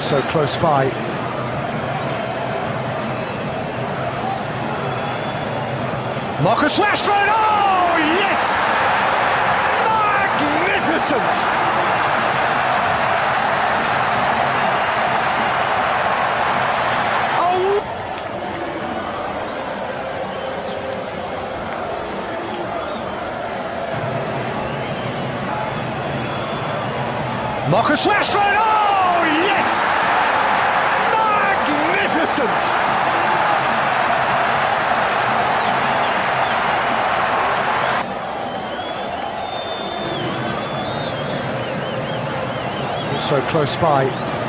So close by. Marcus Rashford! Oh, yes! Magnificent! Oh! Marcus Rashford! Oh, yes! Magnificent! So close by.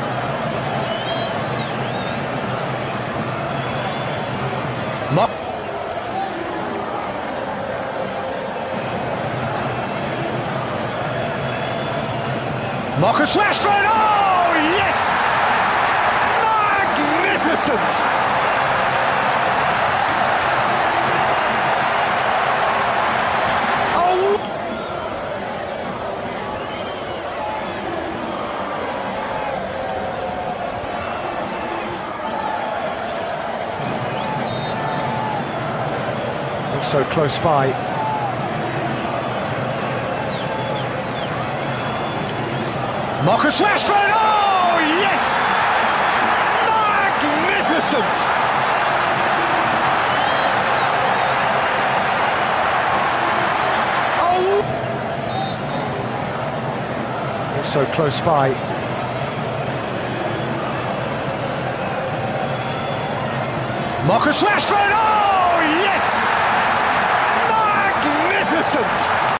Marcus Rashford! Oh, yes! Magnificent! Oh! So close by. Marcus Rashford! Oh, yes! Magnificent! Oh! So close by. Marcus Rashford! Oh, yes! Magnificent!